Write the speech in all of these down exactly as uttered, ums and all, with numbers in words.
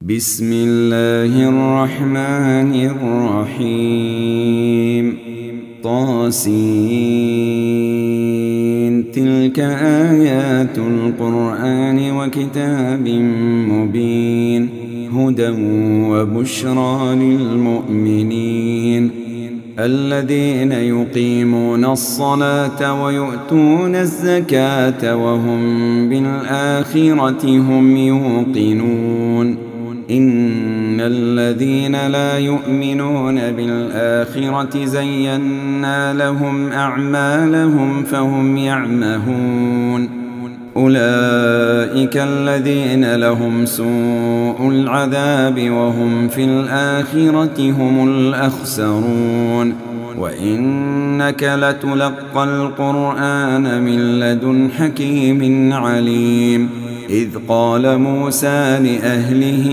بسم الله الرحمن الرحيم. طاسين. تلك آيات القرآن وكتاب مبين، هدى وبشرى للمؤمنين الذين يقيمون الصلاة ويؤتون الزكاة وهم بالآخرة هم يوقنون. إن الذين لا يؤمنون بالآخرة زينا لهم أعمالهم فهم يعمهون. أولئك الذين لهم سوء العذاب وهم في الآخرة هم الأخسرون. وإنك لتلقى القرآن من لدن حكيم عليم. إذ قال موسى لأهله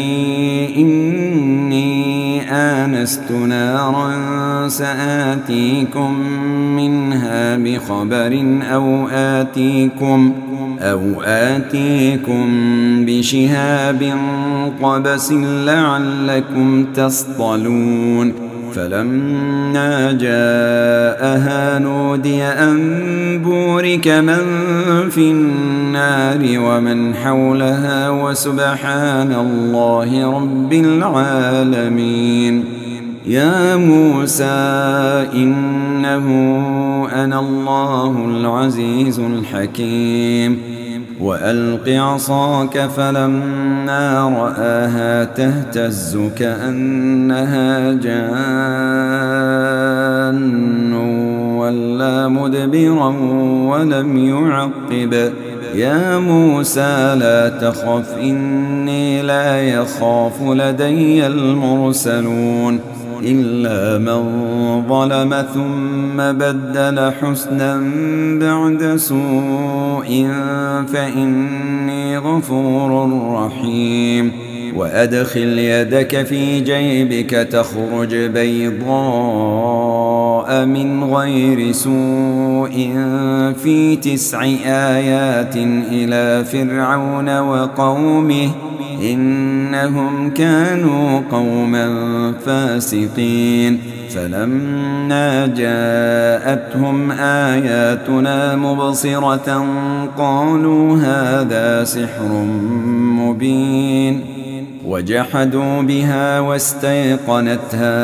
إني آنست نارا سآتيكم منها بخبر أو آتيكم أو آتيكم بشهاب قبس لعلكم تصطلون. فلما جاءها نودي أن بورك من في النار ومن حولها وسبحان الله رب العالمين. يا موسى إنه أنا الله العزيز الحكيم. وألق عصاك فلما رآها تهتز كأنها جان ولا مدبرا ولم يعقب. يا موسى لا تخف إني لا يخاف لدي المرسلون. إلا من ظلم ثم بدل حسنا بعد سوء فإني غفور رحيم. وأدخل يدك في جيبك تخرج بيضاء من غير سوء في تسع آيات إلى فرعون وقومه إنهم كانوا قوما فاسقين. فلما جاءتهم آياتنا مبصرة قالوا هذا سحر مبين. وجحدوا بها واستيقنتها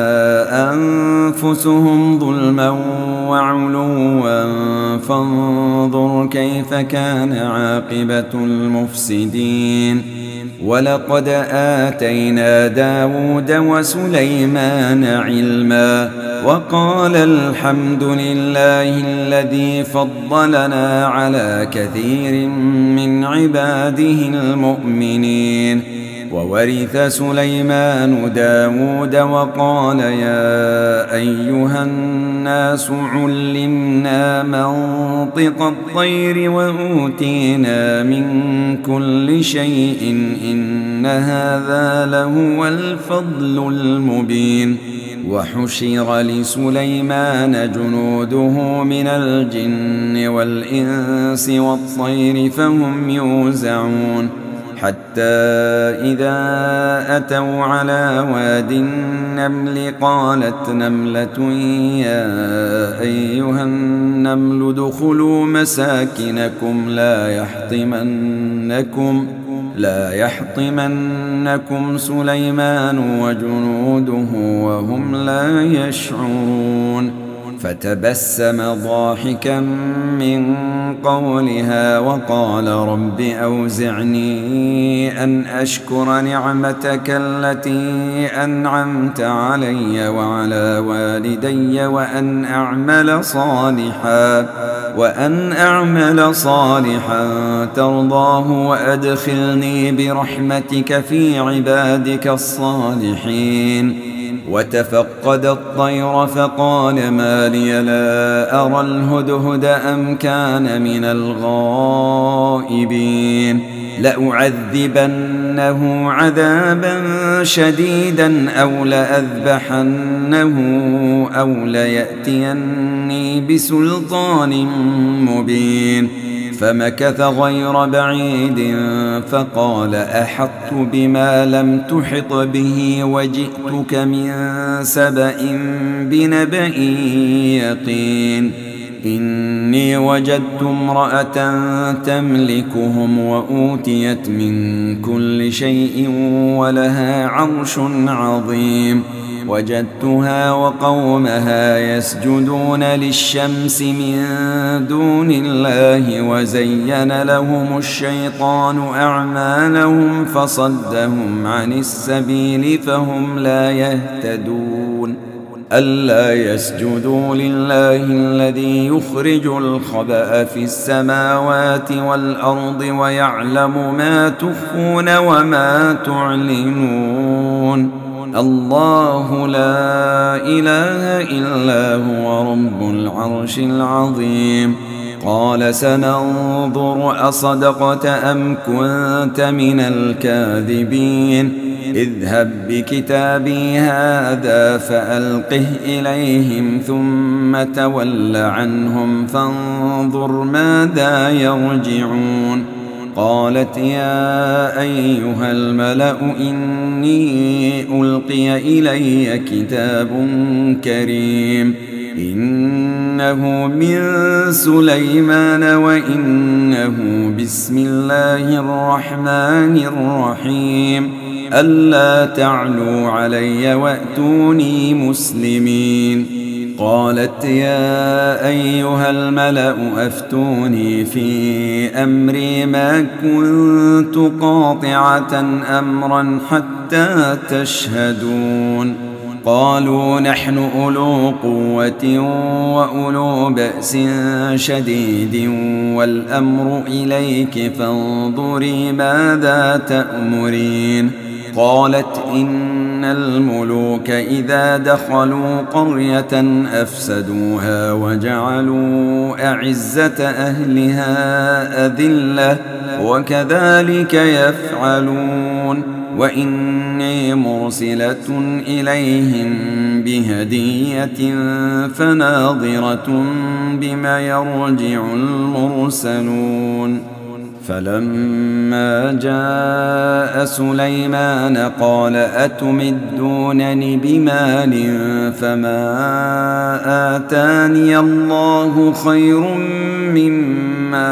أنفسهم ظلما وعلوا فانظر كيف كان عاقبة المفسدين. ولقد آتينا داود وسليمان علما وقال الحمد لله الذي فضلنا على كثير من عباده المؤمنين. وورث سليمان داود وقال يا أيها الناس علمنا منطق الطير وأوتينا من كل شيء إن هذا لهو الفضل المبين. وحشر لسليمان جنوده من الجن والإنس والطير فهم يوزعون. حتى إذا أتوا على واد النمل قالت نملة يا أيها النمل ادخلوا مساكنكم لا يحطمنكم لا يحطمنكم سليمان وجنوده وهم لا يشعرون. فتبسم ضاحكا من قولها وقال رب أوزعني أن أشكر نعمتك التي أنعمت علي وعلى والدي وأن أعمل صالحا وأن أعمل صالحا ترضاه وأدخلني برحمتك في عبادك الصالحين. وتفقد الطير فقال ما لي لا أرى الهدهد أم كان من الغائبين. لأعذبنه عذابا شديدا أو لأذبحنه أو ليأتيني بسلطان مبين. فمكث غير بعيد فقال أحطت بما لم تحط به وجئتك من سبأ بنبأ يقين. إني وجدت امرأة تملكهم وأوتيت من كل شيء ولها عرش عظيم. وجدتها وقومها يسجدون للشمس من دون الله وزين لهم الشيطان أعمالهم فصدهم عن السبيل فهم لا يهتدون. ألا يسجدوا لله الذي يخرج الخبأ في السماوات والأرض ويعلم ما تخفون وما تعلنون. الله لا إله إلا هو رب العرش العظيم. قال سننظر أصدقت أم كنت من الكاذبين. اذهب بكتابي هذا فألقه إليهم ثم تول عنهم فانظر ماذا يرجعون. قالت يا أيها الملأ إني ألقي إلي كتاب كريم إنه من سليمان وإنه بسم الله الرحمن الرحيم. ألا تعلوا علي وأتوني مسلمين. قالت يا أيها الملأ أفتوني في أمري ما كنت قاطعة أمرا حتى تشهدون. قالوا نحن أولو قوة وأولو بأس شديد والأمر إليك فانظري ماذا تأمرين. قالت إن الملوك إذا دخلوا قرية أفسدوها وجعلوا أعزة أهلها أذلة وكذلك يفعلون. وإني مرسلة إليهم بهدية فناظرة بما يرجع المرسلون. فلما جاء سليمان قال أتمدونني بمال فما آتاني الله خير مما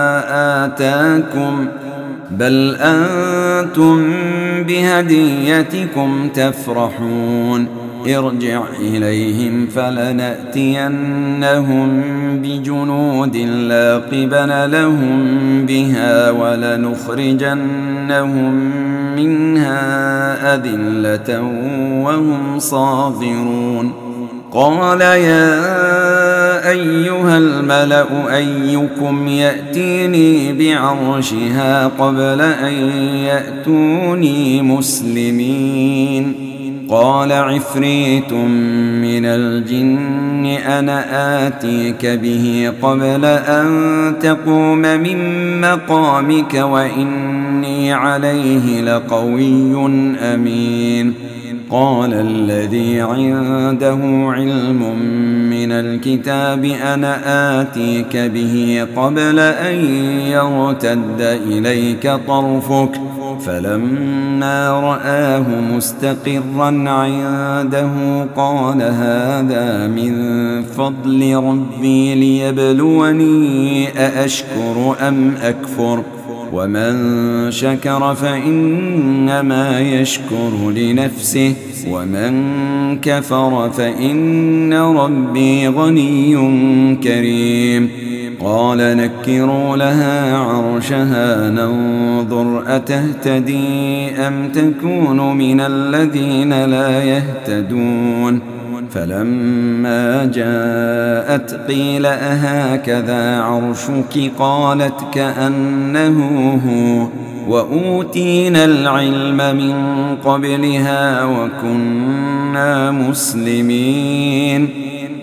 آتاكم بل أنتم بهديتكم تفرحون. ارجع إليهم فلنأتينهم بجنود لا قبل لهم بها ولنخرجنهم منها أذلة وهم صاغرون. قال يا أيها الملأ أيكم يأتيني بعرشها قبل أن يأتوني مسلمين. قال عفريت من الجن أنا آتيك به قبل أن تقوم من مقامك وإني عليه لقوي أمين. قال الذي عنده علم من الكتاب أنا آتيك به قبل أن يرتد إليك طرفك فلما رآه مستقرا عنده قال هذا من فضل ربي ليبلوني أأشكر أم أكفر ومن شكر فإنما يشكر لنفسه ومن كفر فإن ربي غني كريم. قال نكروا لها عرشها ننظر أتهتدي أم تكون من الذين لا يهتدون. فلما جاءت قيل أهكذا عرشك قالت كأنه هو وأوتينا العلم من قبلها وكنا مسلمين.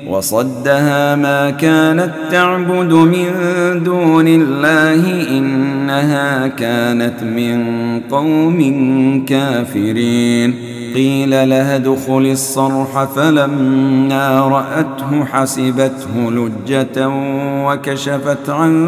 وصدها ما كانت تعبد من دون الله إنها كانت من قوم كافرين. قيل لها ادخل الصرح فلما رأته حسبته لجة وكشفت عن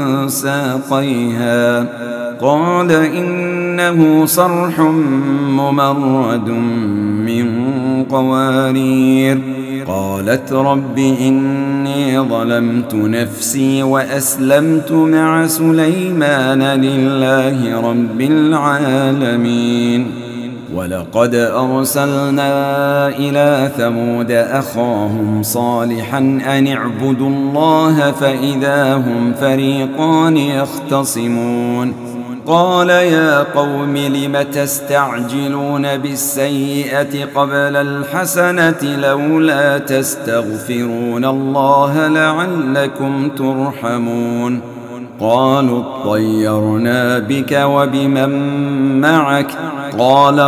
ساقيها قال إنه صرح ممرد من قوارير. قالت رب إني ظلمت نفسي وأسلمت مع سليمان لله رب العالمين. ولقد أرسلنا إلى ثمود أخاهم صالحا أن اعبدوا الله فإذا هم فريقان يختصمون. قال يا قوم لم تستعجلون بالسيئة قبل الحسنة لولا تستغفرون الله لعلكم ترحمون. قالوا اطيرنا بك وبمن معك قال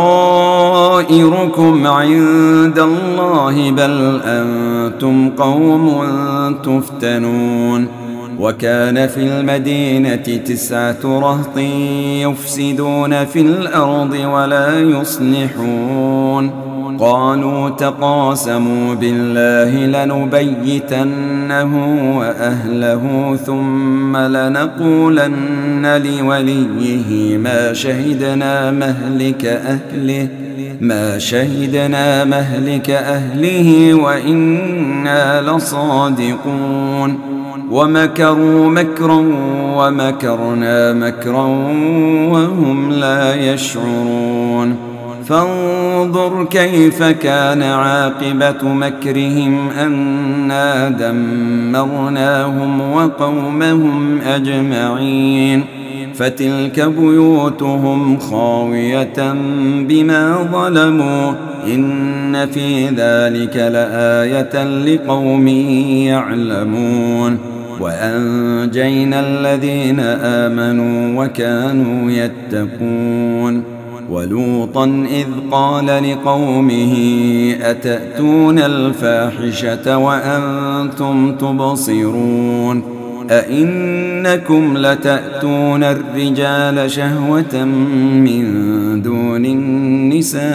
طائركم عند الله بل أنتم قوم تفتنون. وكان في المدينة تسعة رهط يفسدون في الأرض ولا يصلحون. قالوا تقاسموا بالله لنبيتنه وأهله ثم لنقولن لوليه ما شهدنا مهلك أهله ما شهدنا مهلك أهله وإنا لصادقون. ومكروا مكرا ومكرنا مكرا وهم لا يشعرون. فانظر كيف كان عاقبة مكرهم أنا دمرناهم وقومهم أجمعين. فتلك بيوتهم خاوية بما ظلموا إن في ذلك لآية لقوم يعلمون. وأنجينا الذين آمنوا وكانوا يتقون. ولوطا إذ قال لقومه أتأتون الفاحشة وأنتم تبصرون أئنكم لتأتون الرجال شهوة من دون النساء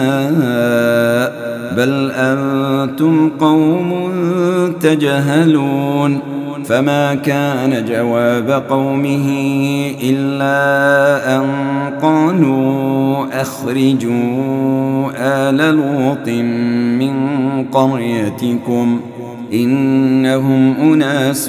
بل أنتم قوم تجهلون. فما كان جواب قومه إلا أن قالوا أخرجوا آل لوط من قريتكم إنهم أناس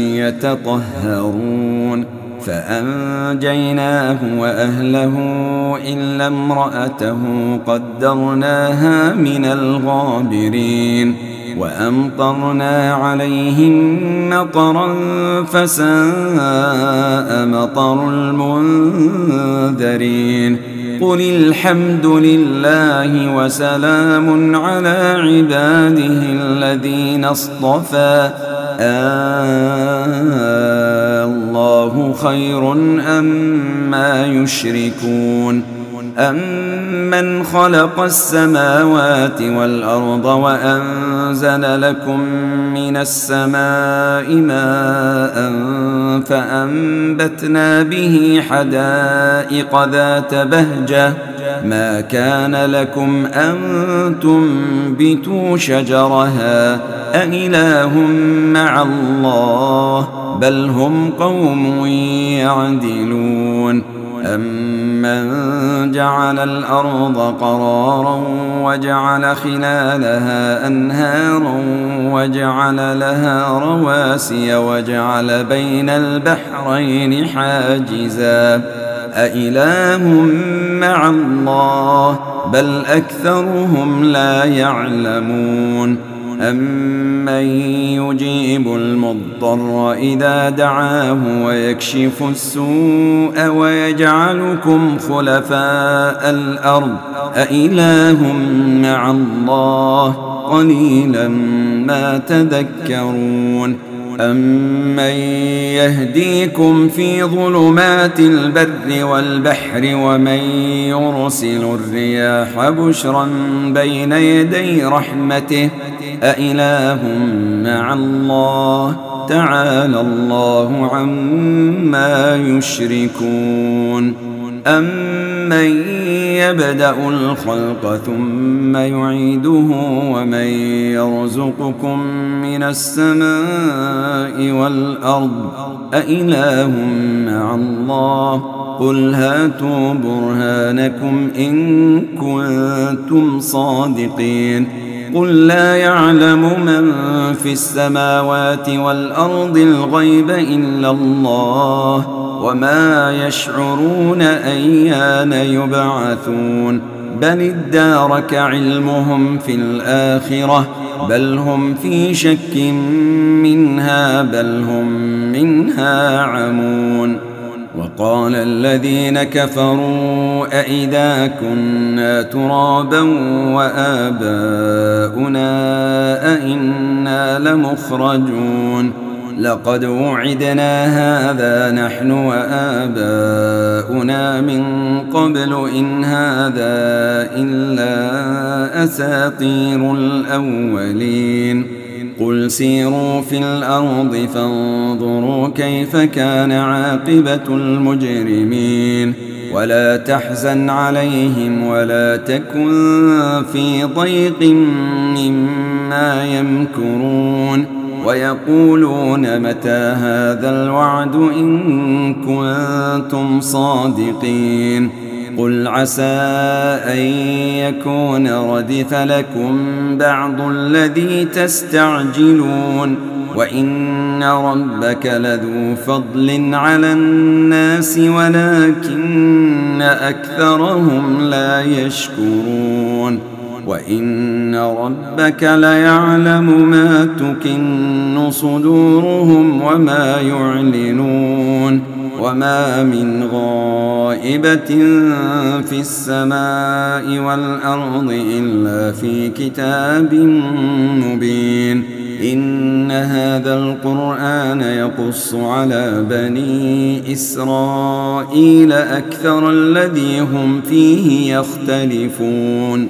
يتطهرون. فأنجيناه وأهله إلا امرأته قدرناها من الغابرين. وأمطرنا عليهم مطرا فساء مطر المنذرين. قل الحمد لله وسلام على عباده الذين اصطفى الله خير أما يشركون. أمن خلق السماوات والأرض وأنزل لكم من السماء ماء فأنبتنا به حدائق ذات بهجة ما كان لكم أن تنبتوا شجرها أإله مع الله بل هم قوم يعدلون. أمن جعل الأرض قرارا وجعل خلالها أنهارا وجعل لها رواسي وجعل بين البحرين حاجزا أإله مع الله بل أكثرهم لا يعلمون. أمن يجيب المضطر إذا دعاه ويكشف السوء ويجعلكم خلفاء الأرض أإله مع الله قليلا ما تذكرون. أمن يهديكم في ظلمات البر والبحر ومن يرسل الرياح بشرا بين يدي رحمته أإله مع الله تعالى الله عما يشركون أمن يبدأ الخلق ثم يعيده ومن يرزقكم من السماء والأرض أإله مع الله قل هاتوا برهانكم إن كنتم صادقين قل لا يعلم من في السماوات والأرض الغيب إلا الله وما يشعرون أيان يبعثون بل ادارك علمهم في الآخرة بل هم في شك منها بل هم منها عمون وقال الذين كفروا أئذا كنا ترابا وآباؤنا أئنا لمخرجون لقد وعدنا هذا نحن وآباؤنا من قبل إن هذا إلا أساطير الأولين قل سيروا في الأرض فانظروا كيف كان عاقبة المجرمين ولا تحزن عليهم ولا تكن في ضيق مما يمكرون ويقولون متى هذا الوعد إن كنتم صادقين قل عسى أن يكون ردف لكم بعض الذي تستعجلون وإن ربك لذو فضل على الناس ولكن أكثرهم لا يشكرون وإن ربك ليعلم ما تكن صدورهم وما يعلنون وما من غائبة في السماء والأرض إلا في كتاب مبين إن هذا القرآن يقص على بني إسرائيل أكثر الذي هم فيه يختلفون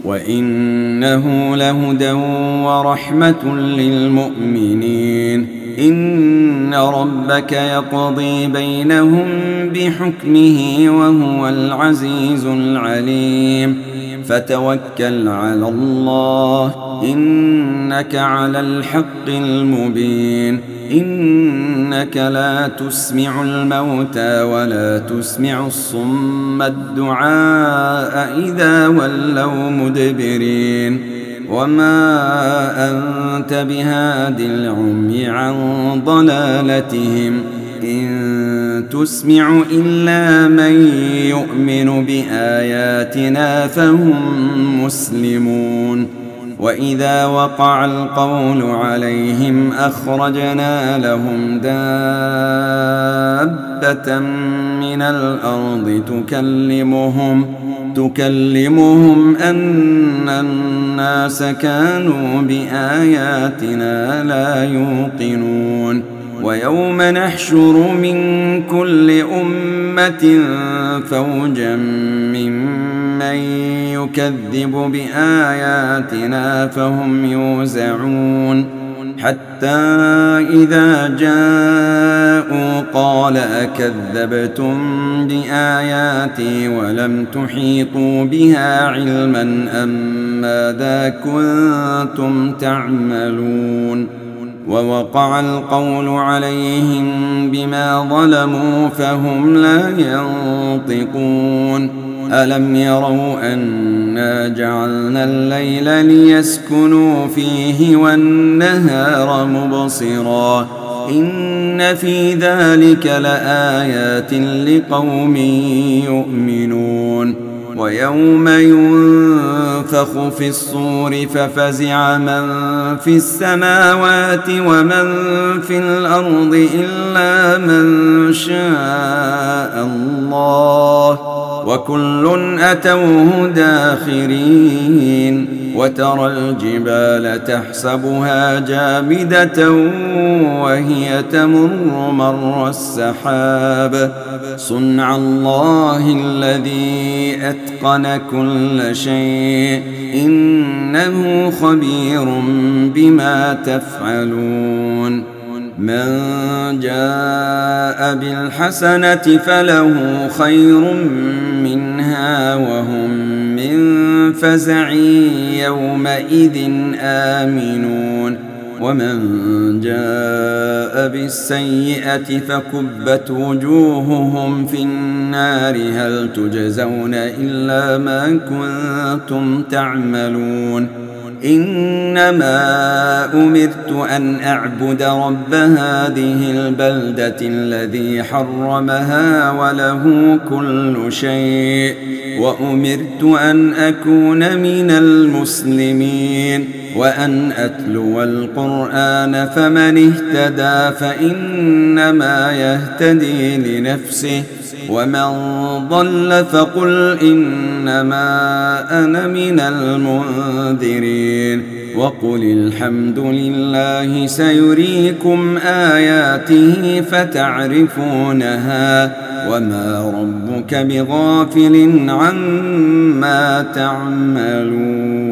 وإنه لهدى ورحمة للمؤمنين إن ربك يقضي بينهم بحكمه وهو العزيز العليم فتوكل على الله إنك على الحق المبين إنك لا تسمع الموتى ولا تسمع الصم الدعاء إذا ولوا مدبرين وما أنت بهاد العمي عن ضلالتهم إن تسمع إلا من يؤمن بآياتنا فهم مسلمون وإذا وقع القول عليهم أخرجنا لهم دابة من الأرض تكلمهم تكلمهم أن الناس كانوا بآياتنا لا يوقنون ويوم نحشر من كل أمة فوجا ممن يكذب بآياتنا فهم يوزعون حتى إذا جاءوا قال أكذبتم بآياتي ولم تحيطوا بها علما أم ماذا كنتم تعملون ووقع القول عليهم بما ظلموا فهم لا ينطقون ألم يروا أنا جعلنا الليل ليسكنوا فيه والنهار مبصرا إن في ذلك لآيات لقوم يؤمنون ويوم ينفخ في الصور ففزع من في السماوات ومن في الأرض إلا من شاء الله وكل أتوه داخرين وترى الجبال تحسبها جامدة وهي تمر مر السحاب صنع الله الذي أتقن كل شيء إنه خبير بما تفعلون من جاء بالحسنة فله خير منها وهم من فزع يومئذ آمنون ومن جاء بالسيئة فكبت وجوههم في النار هل تجزون إلا ما كنتم تعملون إنما أمرت أن أعبد رب هذه البلدة الذي حرمها وله كل شيء وأمرت أن أكون من المسلمين وأن أتلو القرآن فمن اهتدى فإنما يهتدي لنفسه ومن ضل فقل إنما أنا من المنذرين وقل الحمد لله سيريكم آياته فتعرفونها وما ربك بغافل عما تعملون.